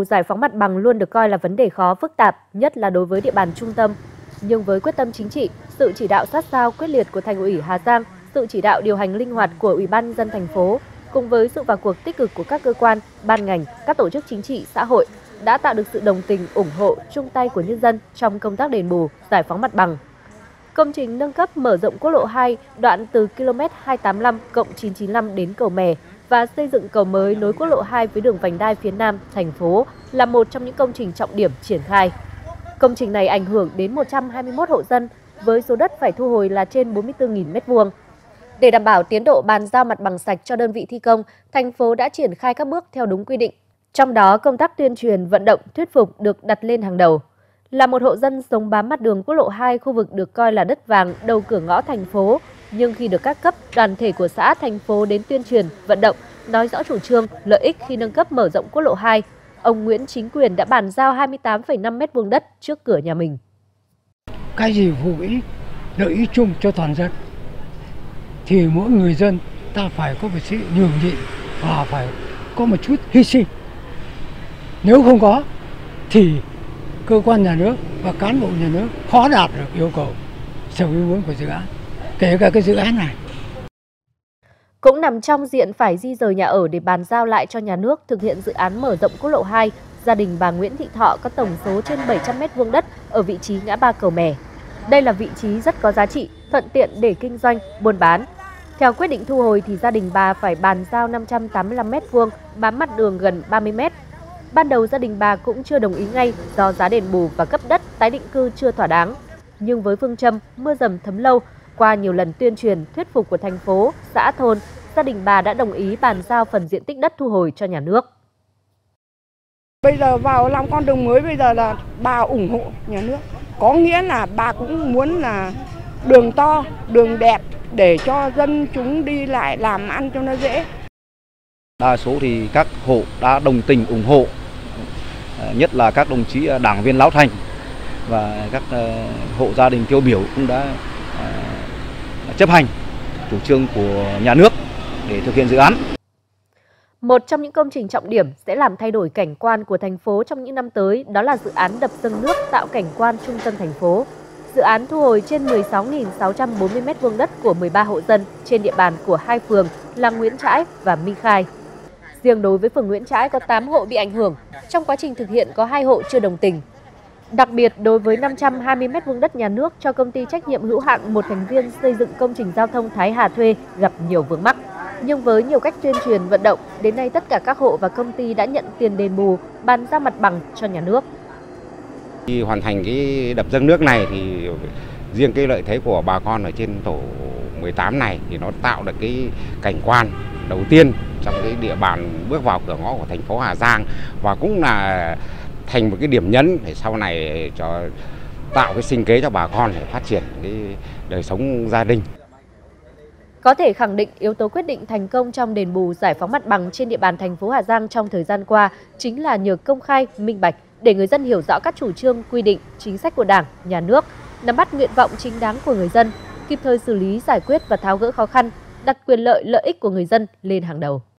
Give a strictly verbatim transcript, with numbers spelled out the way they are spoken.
bù, giải phóng mặt bằng luôn được coi là vấn đề khó phức tạp, nhất là đối với địa bàn trung tâm. Nhưng với quyết tâm chính trị, sự chỉ đạo sát sao quyết liệt của Thành ủy Hà Giang, sự chỉ đạo điều hành linh hoạt của Ủy ban nhân dân thành phố, cùng với sự vào cuộc tích cực của các cơ quan, ban ngành, các tổ chức chính trị, xã hội đã tạo được sự đồng tình, ủng hộ, chung tay của nhân dân trong công tác đền bù, giải phóng mặt bằng. Công trình nâng cấp mở rộng quốc lộ hai đoạn từ km hai tám lăm cộng chín chín lăm đến cầu Mè và xây dựng cầu mới nối quốc lộ hai với đường vành đai phía Nam thành phố là một trong những công trình trọng điểm triển khai. Công trình này ảnh hưởng đến một trăm hai mươi mốt hộ dân với số đất phải thu hồi là trên bốn mươi tư nghìn mét vuông. Để đảm bảo tiến độ bàn giao mặt bằng sạch cho đơn vị thi công, thành phố đã triển khai các bước theo đúng quy định. Trong đó, công tác tuyên truyền, vận động, thuyết phục được đặt lên hàng đầu. Là một hộ dân sống bám mặt đường quốc lộ hai, khu vực được coi là đất vàng đầu cửa ngõ thành phố, nhưng khi được các cấp, đoàn thể của xã, thành phố đến tuyên truyền, vận động, nói rõ chủ trương, lợi ích khi nâng cấp mở rộng quốc lộ hai, ông Nguyễn Chính Quyền đã bàn giao hai mươi tám phẩy năm mét vuông đất trước cửa nhà mình. Cái gì phụ ích, lợi ích chung cho toàn dân, thì mỗi người dân ta phải có một sự nhường nhịn và phải có một chút hy sinh. Nếu không có thì cơ quan nhà nước và cán bộ nhà nước khó đạt được yêu cầu theo ý muốn của dự án, kể cả cái dự án này. Cũng nằm trong diện phải di rời nhà ở để bàn giao lại cho nhà nước thực hiện dự án mở rộng quốc lộ hai, gia đình bà Nguyễn Thị Thọ có tổng số trên bảy trăm mét vuông đất ở vị trí ngã ba cầu Mè. Đây là vị trí rất có giá trị, thuận tiện để kinh doanh, buôn bán. Theo quyết định thu hồi thì gia đình bà phải bàn giao năm trăm tám mươi lăm mét vuông, bám mặt đường gần ba mươi mét. Ban đầu gia đình bà cũng chưa đồng ý ngay do giá đền bù và cấp đất tái định cư chưa thỏa đáng. Nhưng với phương châm mưa dầm thấm lâu, qua nhiều lần tuyên truyền, thuyết phục của thành phố, xã thôn, gia đình bà đã đồng ý bàn giao phần diện tích đất thu hồi cho nhà nước. Bây giờ vào làm con đường mới, bây giờ là bà ủng hộ nhà nước. Có nghĩa là bà cũng muốn là đường to, đường đẹp để cho dân chúng đi lại làm ăn cho nó dễ. Đa số thì các hộ đã đồng tình ủng hộ, nhất là các đồng chí đảng viên lão thành và các hộ gia đình tiêu biểu cũng đã chấp hành chủ trương của nhà nước để thực hiện dự án. Một trong những công trình trọng điểm sẽ làm thay đổi cảnh quan của thành phố trong những năm tới đó là dự án đập dâng nước tạo cảnh quan trung tâm thành phố. Dự án thu hồi trên mười sáu nghìn sáu trăm bốn mươi mét vuông đất của mười ba hộ dân trên địa bàn của hai phường là Nguyễn Trãi và Minh Khai. Riêng đối với phường Nguyễn Trãi có tám hộ bị ảnh hưởng, trong quá trình thực hiện có hai hộ chưa đồng tình. Đặc biệt đối với năm trăm hai mươi mét vuông đất nhà nước cho công ty trách nhiệm hữu hạn một thành viên xây dựng công trình giao thông Thái Hà thuê gặp nhiều vướng mắc. Nhưng với nhiều cách tuyên truyền vận động, đến nay tất cả các hộ và công ty đã nhận tiền đền bù, bàn giao mặt bằng cho nhà nước. Khi hoàn thành cái đập dâng nước này thì riêng cái lợi thế của bà con ở trên tổ mười tám này thì nó tạo được cái cảnh quan đầu tiên trong cái địa bàn bước vào cửa ngõ của thành phố Hà Giang và cũng là thành một cái điểm nhấn để sau này cho tạo cái sinh kế cho bà con để phát triển cái đời sống gia đình. Có thể khẳng định yếu tố quyết định thành công trong đền bù giải phóng mặt bằng trên địa bàn thành phố Hà Giang trong thời gian qua chính là nhờ công khai, minh bạch để người dân hiểu rõ các chủ trương, quy định, chính sách của Đảng, Nhà nước, nắm bắt nguyện vọng chính đáng của người dân, kịp thời xử lý, giải quyết và tháo gỡ khó khăn, đặt quyền lợi, lợi ích của người dân lên hàng đầu.